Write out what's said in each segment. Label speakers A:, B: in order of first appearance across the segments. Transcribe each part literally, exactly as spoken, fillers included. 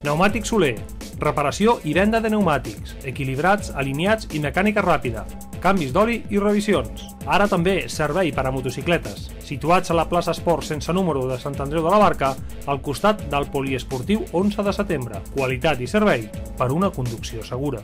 A: Pneumàtics Soler. Reparació i venda de pneumàtics, equilibrats, alineats i mecànica ràpida, canvis d'oli i revisions. Ara també servei per a motocicletes, situats a la plaça Esport sense número de Sant Andreu de la Barca, al costat del poliesportiu onze de setembre. Qualitat i servei per una conducció segura.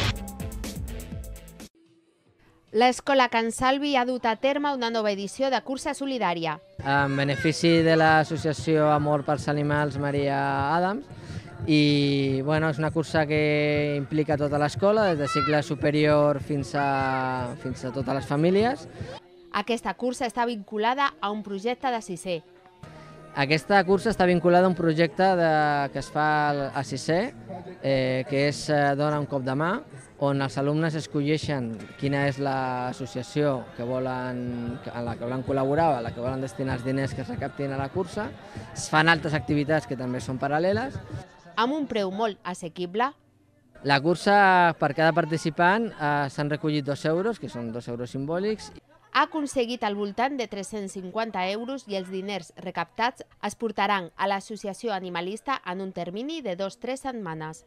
B: L'Escola Can Salvi ha dut a terme una nova edició de cursa solidària.
C: En benefici de l'associació Amor pels Animals Maria Adams, i bueno, és una cursa que implica tota l'escola, des de cicle superior fins a, fins a totes les famílies.
B: Aquesta cursa està vinculada a un projecte de sisè.
C: Aquesta cursa està vinculada a un projecte de, que es fa a sisè, eh, que és eh, Dona un cop de mà, on els alumnes escolleixen quina és l'associació que volen, a la que volen col·laborar, a la que volen destinar els diners que es recaptin a la cursa. Es fan altres activitats que també són paral·leles.
B: Amb un preu molt assequible.
C: La cursa, per cada participant, eh, s'han recollit dos euros, que són dos euros simbòlics.
B: Ha aconseguit al voltant de tres-cents cinquanta euros i els diners recaptats es portaran a l'associació animalista en un termini de dos a tres setmanes.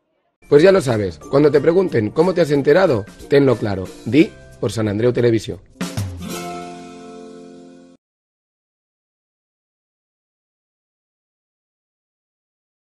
D: Pues ya lo sabes, cuando te pregunten cómo te has enterado, tenlo claro. Di por San Andreu Televisión.